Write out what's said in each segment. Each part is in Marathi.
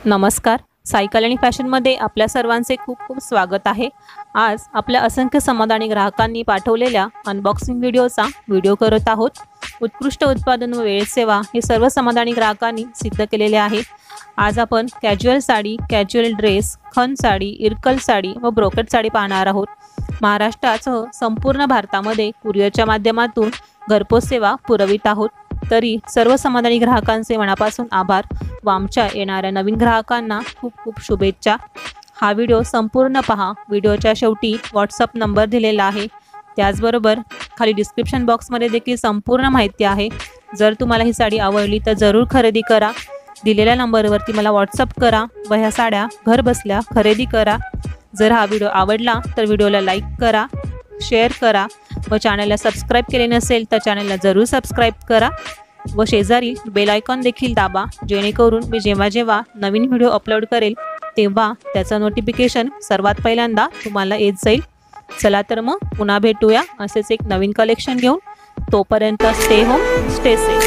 नमस्कार. सायकल आणि फॅशनमध्ये आपल्या सर्वांचे खूप खूप स्वागत आहे. आज आपल्या असंख्य समाधानी ग्राहकांनी पाठवलेल्या अनबॉक्सिंग व्हिडिओचा व्हिडिओ करत आहोत. उत्कृष्ट उत्पादन व वेळ सेवा हे सर्व समाधानी ग्राहकांनी सिद्ध केलेले आहे. आज आपण कॅज्युअल साडी, कॅज्युअल ड्रेस, खन साडी, इरकल साडी व ब्रोकेट साडी पाहणार आहोत. महाराष्ट्रासह संपूर्ण भारतामध्ये कुरिअरच्या माध्यमातून घरपोच सेवा पुरवित आहोत. तरी सर्व समाधानी ग्राहकांचे मनापासून आभार व आमच्या येणाऱ्या नवीन ग्राहकांना खूप खूप शुभेच्छा. हा व्हिडिओ संपूर्ण पहा. व्हिडिओच्या शेवटी व्हॉट्सअप नंबर दिलेला आहे. त्याचबरोबर खाली डिस्क्रिप्शन बॉक्समध्ये देखील संपूर्ण माहिती आहे. जर तुम्हाला ही साडी आवडली तर जरूर खरेदी करा. दिलेल्या नंबरवरती मला व्हॉट्सअप करा व ह्या साड्या घर बसल्या खरेदी करा. जर हा व्हिडिओ आवडला तर व्हिडिओला लाईक करा, शेअर करा व चॅनलला सबस्क्राईब केले नसेल तर चॅनलला जरूर सबस्क्राईब करा व शेजारी बेल आयकॉन देखील दाबा, जेणेकरून मी जेव्हा जेव्हा नवीन व्हिडिओ अपलोड करेल तेव्हा त्याचं नोटिफिकेशन सर्वात पहिल्यांदा तुम्हाला येत जाईल. चला तर मग पुन्हा भेटूया असेच एक नवीन कलेक्शन घेऊन. तोपर्यंत स्टे होम, स्टे सेफ.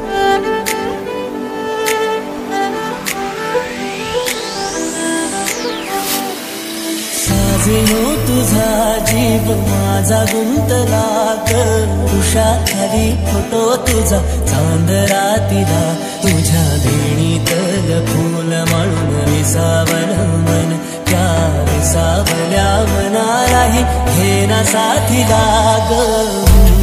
हो तुझा जीव माझा गुंतला ग, उषाखाली फोटो तुझा चांद रातीला, तुझ्या देणीतल फूल म्हणून विसावल मन, त्या विसावल्या मनालाही घेना साथीला ग.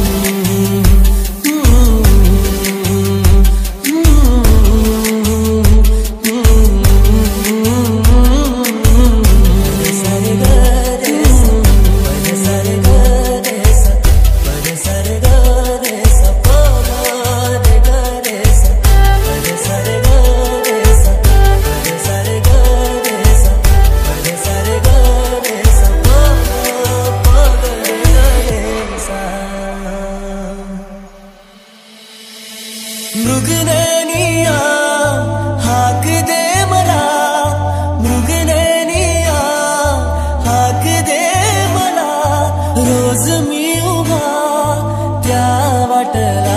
मृगनैनिया हाक दे मला, मृगनैनिया हाक दे मला, रोज मी उभा त्या वाटला.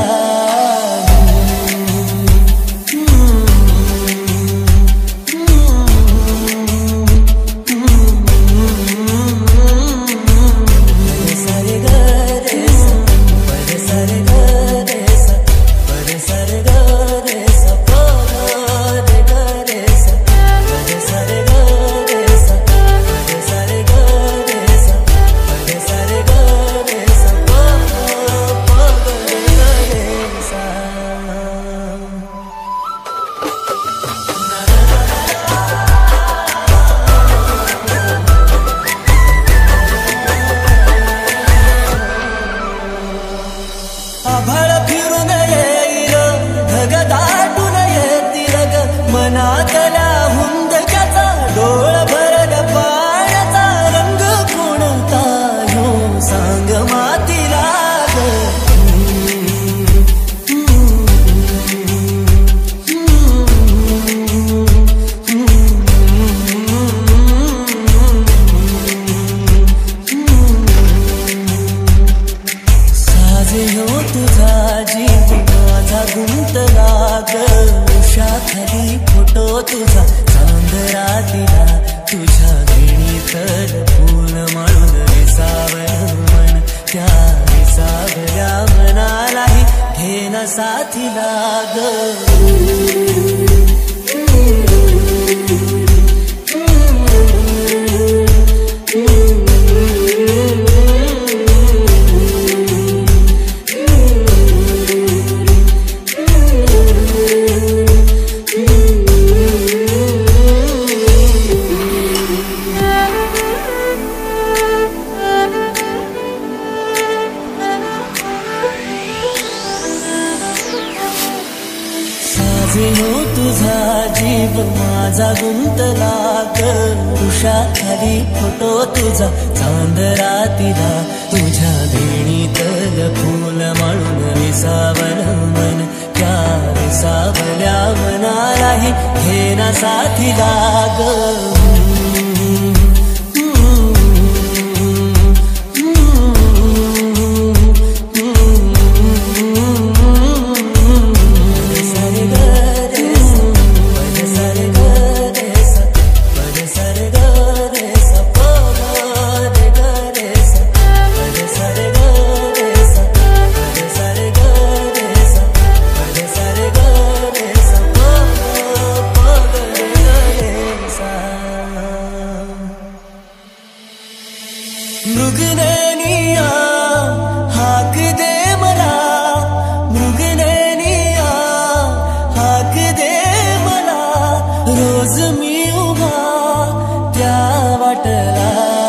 आभाळ फिरून येईल ढग दाटून येतील ग, मनातल्या हुंदक्याचा डोळ भरल पाण्याचा, रंग कोणता ह्यो सांग मातीला ग. हो तुझा जीव माझा गुंतला ग, उषाखाली फोटो तुझा चांद रातीला, तुझ्या देणीतल फूल म्हणून विसावल मन, त्या विसावल्या मनालाही घेना साथीला ग. हो तुझा जीव माझा गुंतला ग, उषाखाली फोटो तुझा चांद रातीला, तुझ्या देणीतल फूल म्हणून विसावल मन, त्या विसावल्या मनालाही घेना साथीला ग. रोज मी उभा त्या वाटला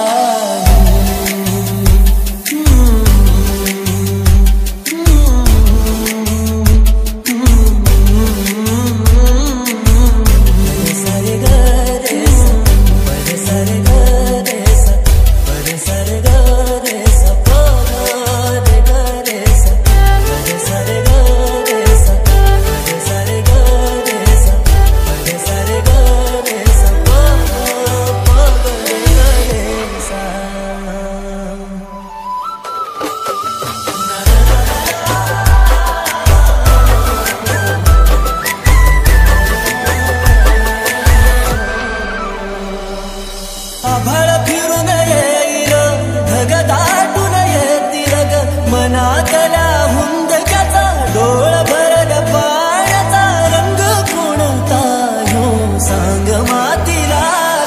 आभाळ फिरून येईल ढग दाटून येतील ग मनातल्या हुंदक्याचा डोळ भरल पाण्याचा रंग कोणता ह्यो सांग मातीला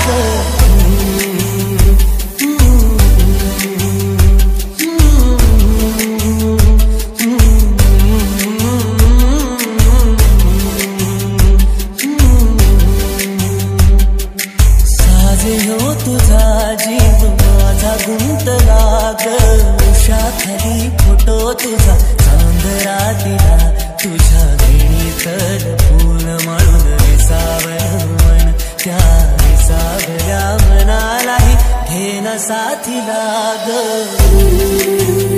ह्यो तुझा जीव माझा गुंतला ग उषाखाली फोटो तुझा चांदरातीला तुझ्या वेणीतल फूल म्हणून विसावलं मन त्या विसावल्या मनालाही घेना साथीला ग